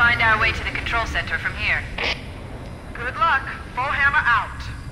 find our way to the control center from here. Good luck. Bullhammer out.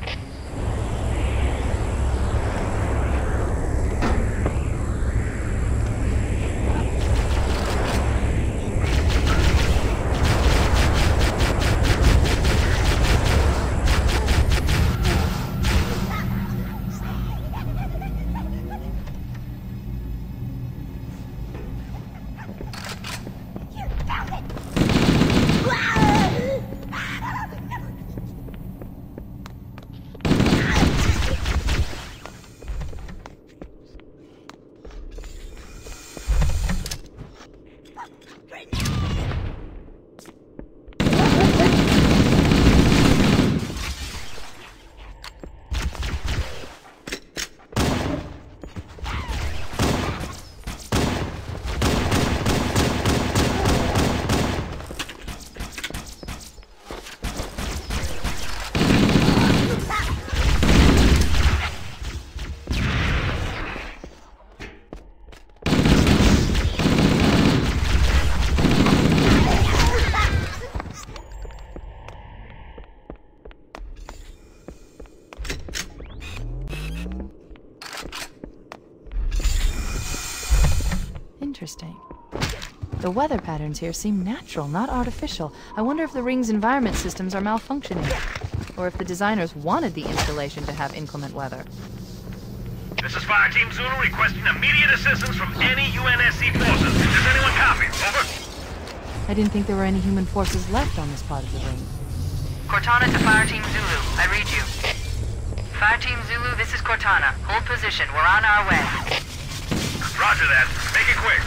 Interesting. The weather patterns here seem natural, not artificial. I wonder if the ring's environment systems are malfunctioning, or if the designers wanted the installation to have inclement weather. This is Fire Team Zulu requesting immediate assistance from any UNSC forces. Does anyone copy? Over. I didn't think there were any human forces left on this part of the ring. Cortana to Fire Team Zulu. I read you. Fire Team Zulu, this is Cortana. Hold position. We're on our way. Roger that. Make it quick.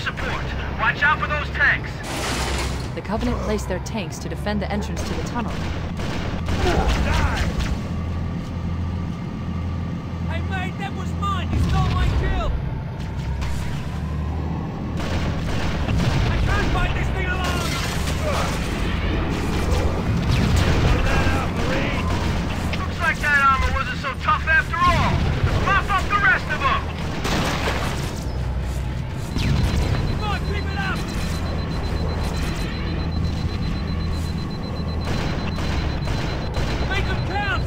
support. Watch out for those tanks. The Covenant placed their tanks to defend the entrance to the tunnel. Hey mate, that was mine! You stole my kill! I can't fight this thing alone! Looks like that armor wasn't so tough after all. Let's mop up the rest of them. Come on, keep it up! Make them count!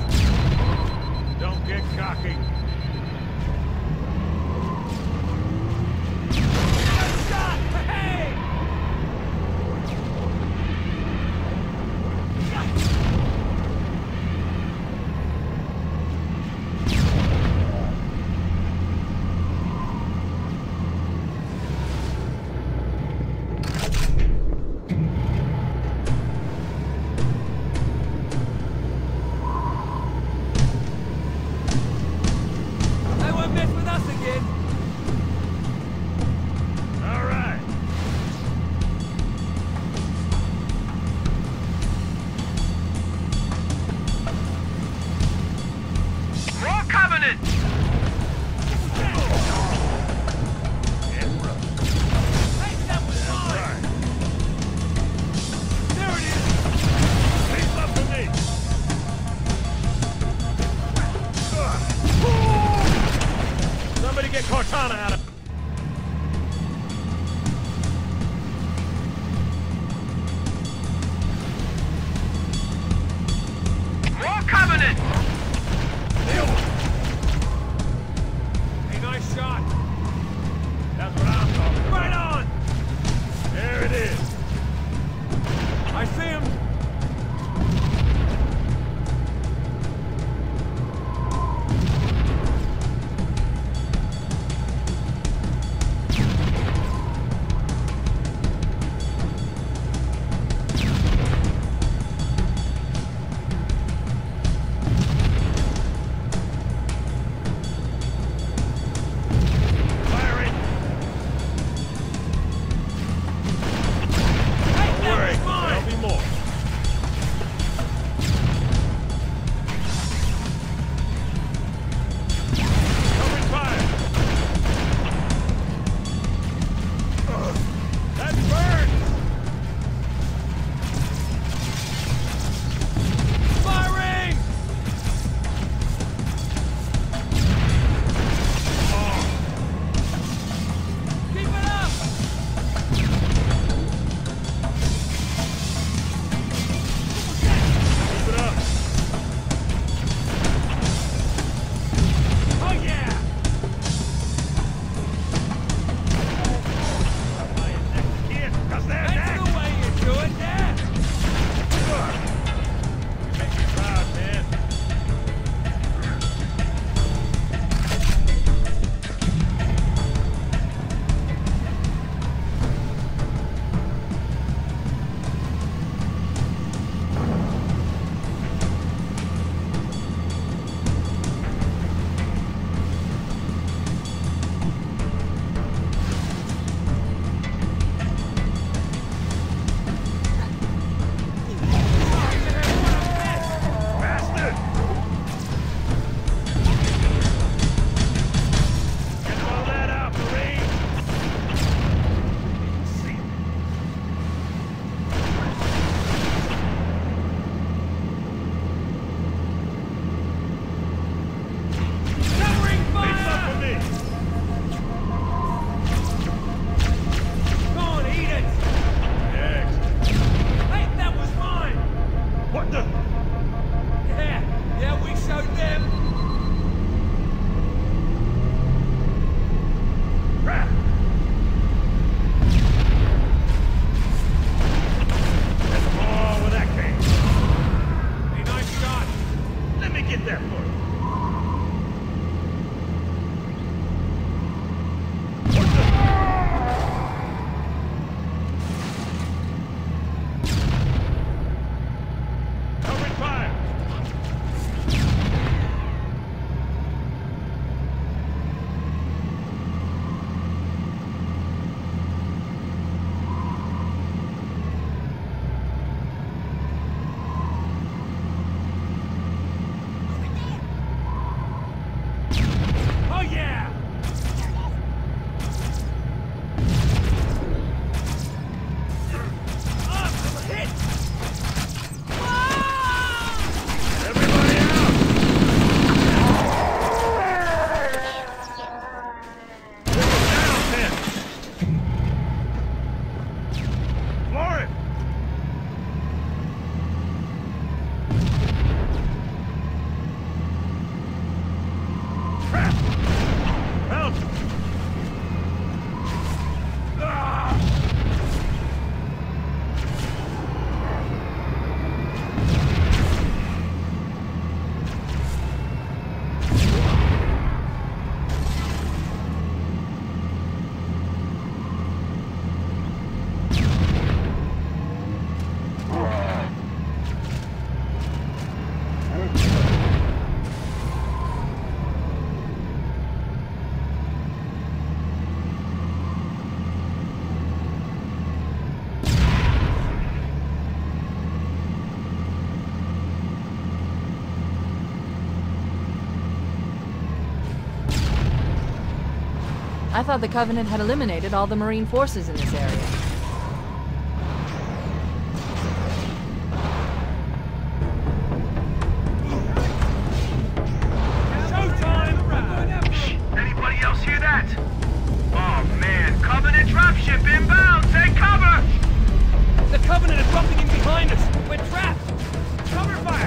I thought the Covenant had eliminated all the Marine forces in this area. Anybody else hear that? Oh man, Covenant dropship inbound! Take cover! The Covenant is bumping in behind us! We're trapped! Cover fire!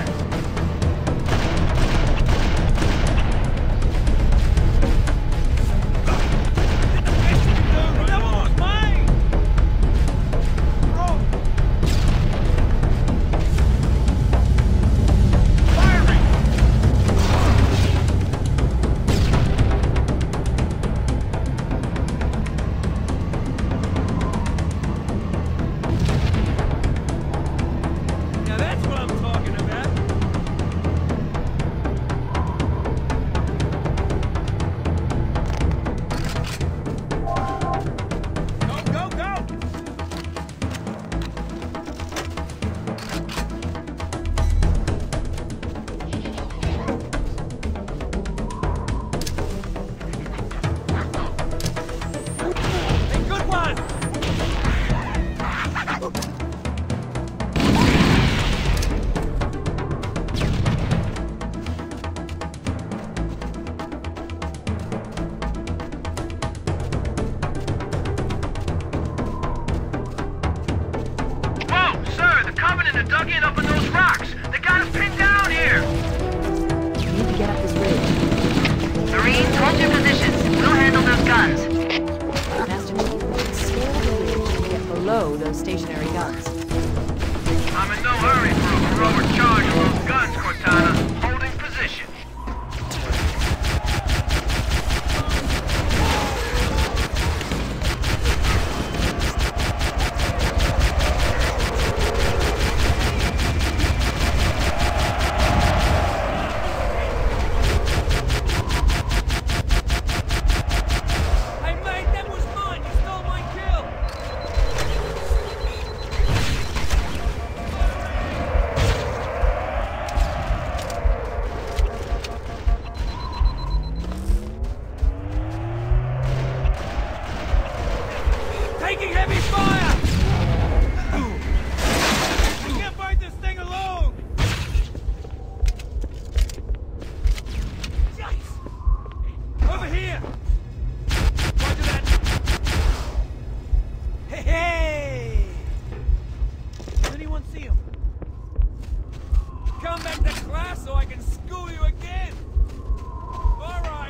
Dug in up in those rocks! They got us pinned down here! We need to get up this ridge. Marines, hold your positions. We'll handle those guns. Master Chief, scale the ridge and get below those stationary guns. I'm in no hurry for a heroic charge of those guns, Cortana. Holding position. Taking heavy fire! We can't fight this thing alone! Yikes! Over here! Roger that! Hey, hey! Does anyone see him? Come back to class so I can school you again! All right!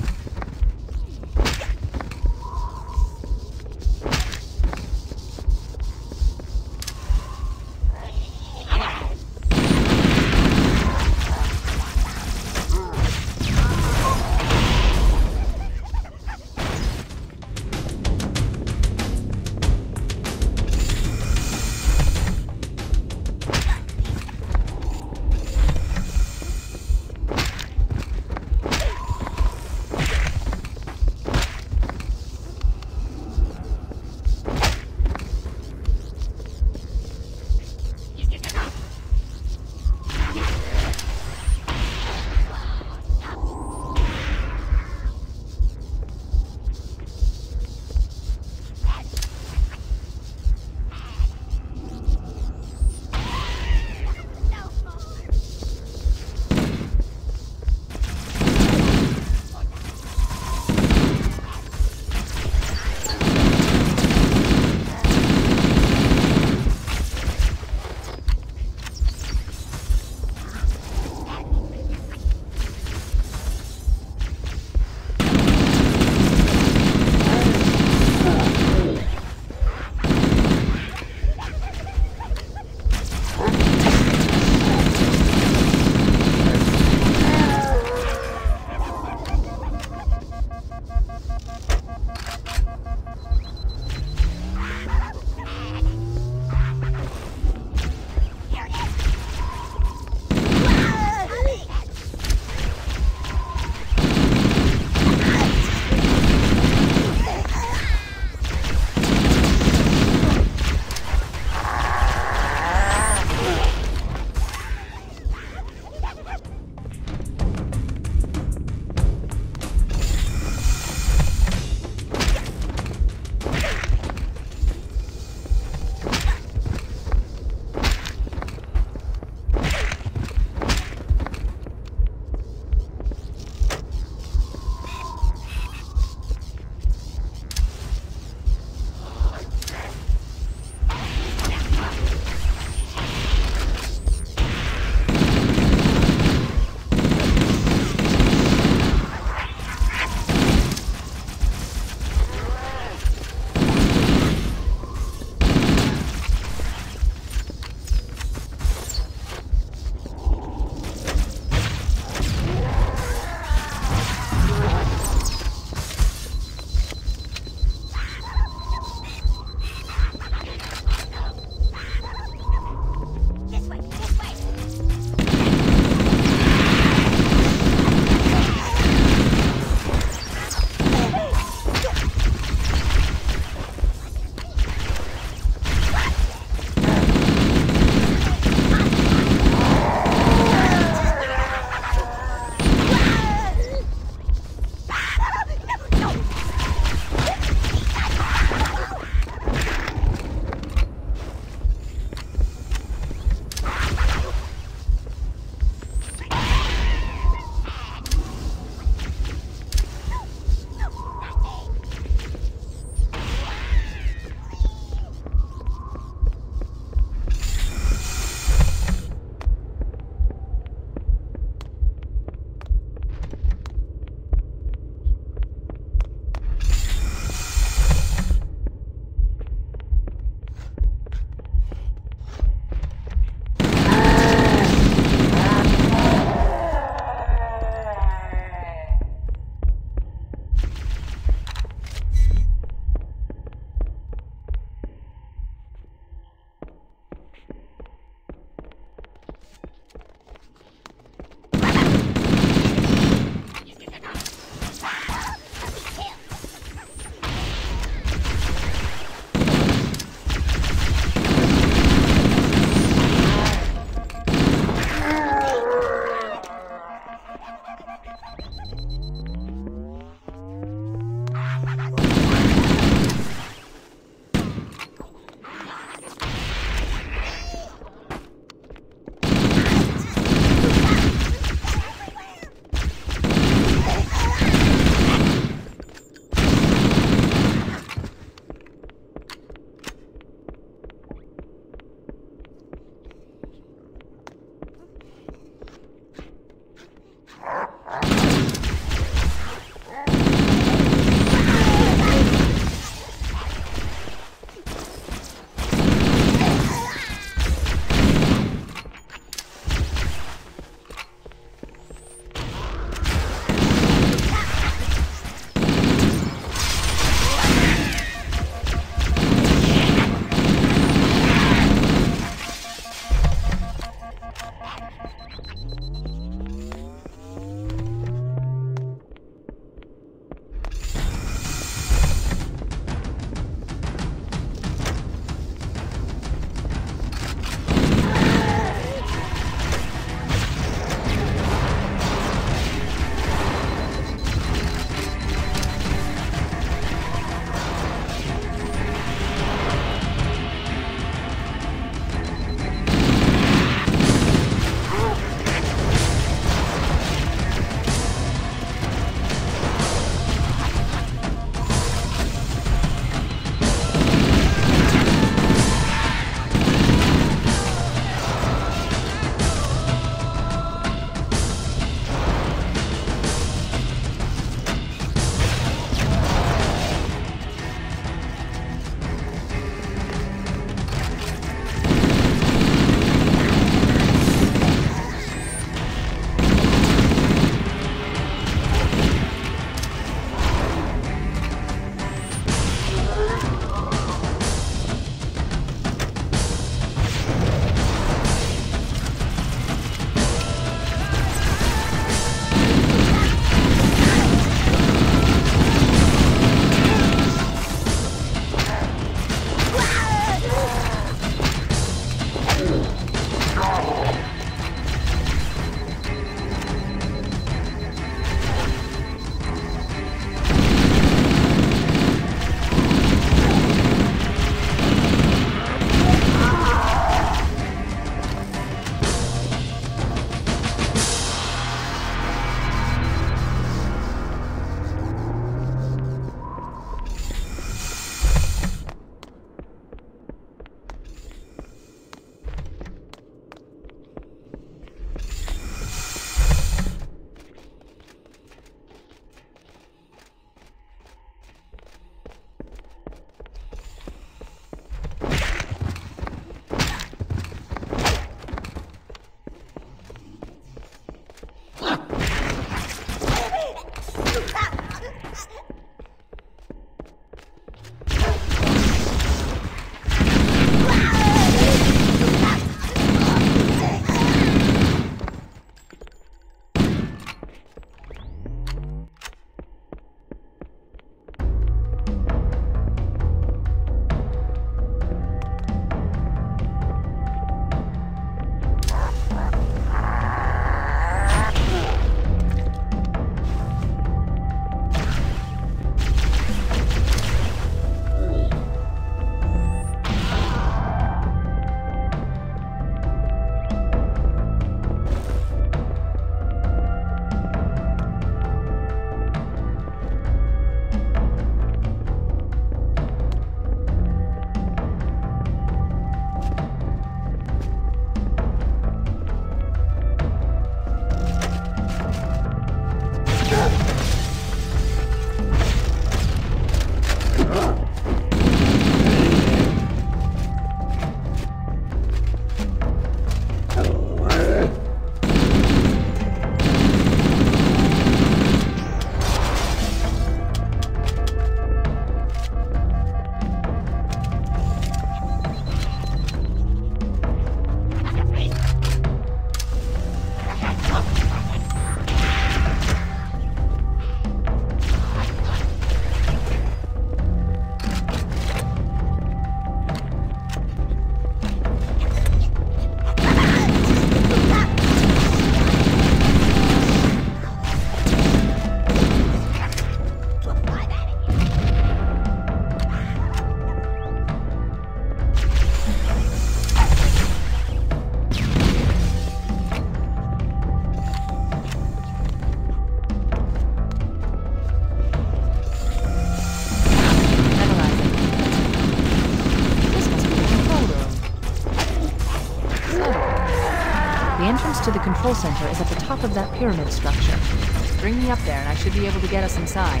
entrance to the control center is at the top of that pyramid structure. Bring me up there and I should be able to get us inside.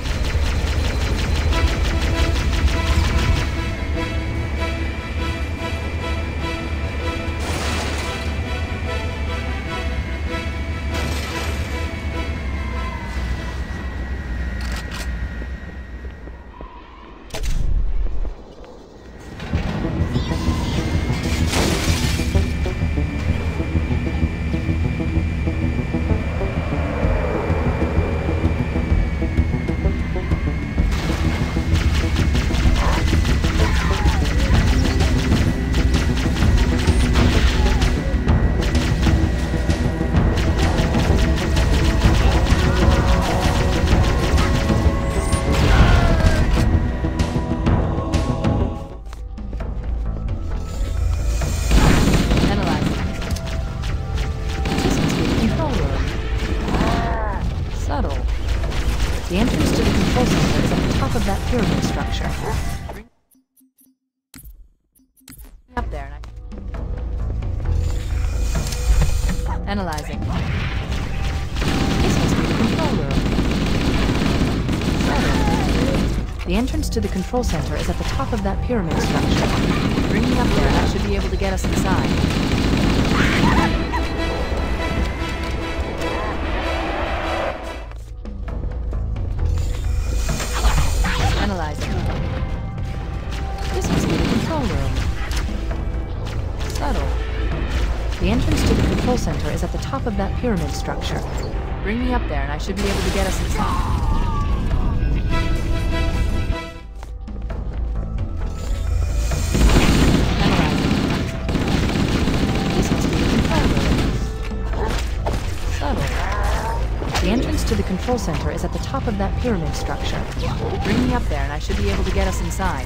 The entrance to the control center is at the top of that pyramid structure. Up there. Analyzing. This must be the control room. The entrance to the control center is at the top of that pyramid structure. Bring me up there and I should be able to get us inside. Analyzing. This must be the control room. Subtle. The entrance to the control center is at the top of that pyramid structure. Bring me up there and I should be able to get us inside. Analyzing. This must be the control room. Subtle. The entrance to the control center is at the top of that pyramid structure. Bring me up there and I should be able to get us inside.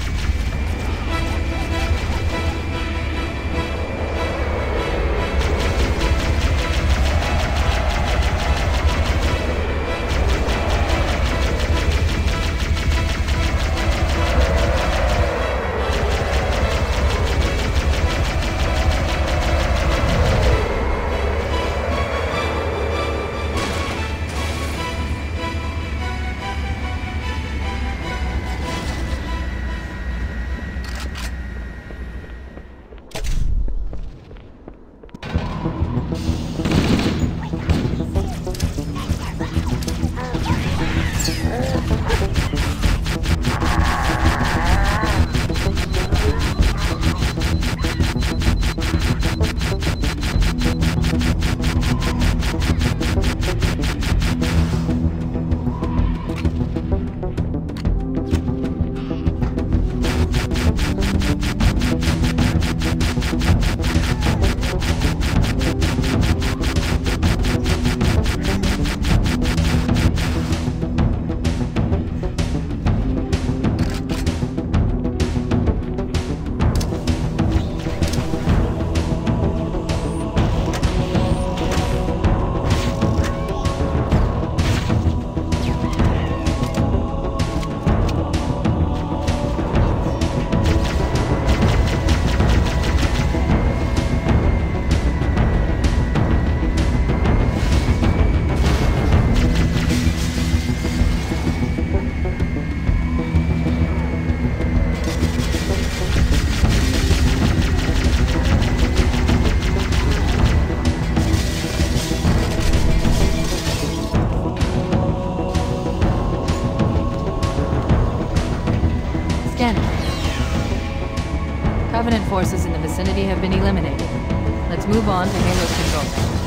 Covenant forces in the vicinity have been eliminated. Let's move on to Halo's control center.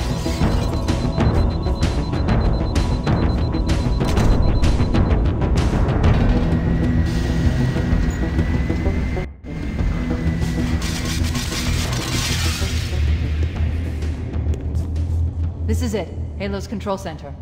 This is it, Halo's control center.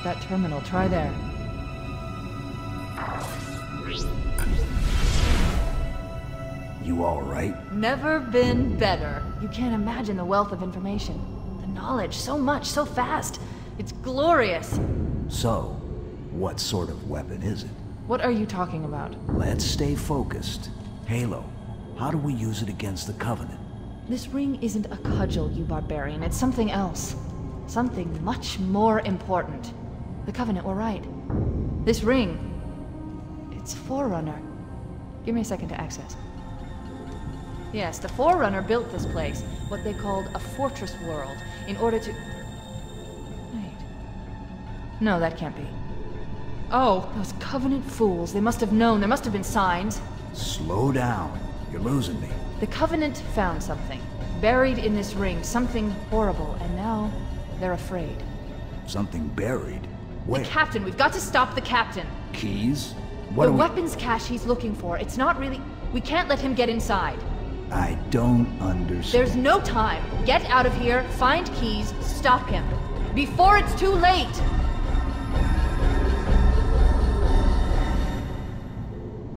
that terminal. Try there. You all right? Never been better. You can't imagine the wealth of information. The knowledge, so much, so fast. It's glorious. So, what sort of weapon is it? What are you talking about? Let's stay focused. Halo, how do we use it against the Covenant? This ring isn't a cudgel, you barbarian. It's something else. Something much more important. The Covenant were right. This ring... it's Forerunner. Give me a second to access. Yes, the Forerunner built this place, what they called a fortress world, in order to... Wait. No, that can't be. Oh, those Covenant fools. They must have known. There must have been signs. Slow down. You're losing me. The Covenant found something. Buried in this ring. Something horrible. And now, they're afraid. Something buried? Where? The Captain. We've got to stop the Captain. Keys? What The are we... weapons cache he's looking for. It's not really... We can't let him get inside. I don't understand. There's no time. Get out of here, find keys, stop him. Before it's too late!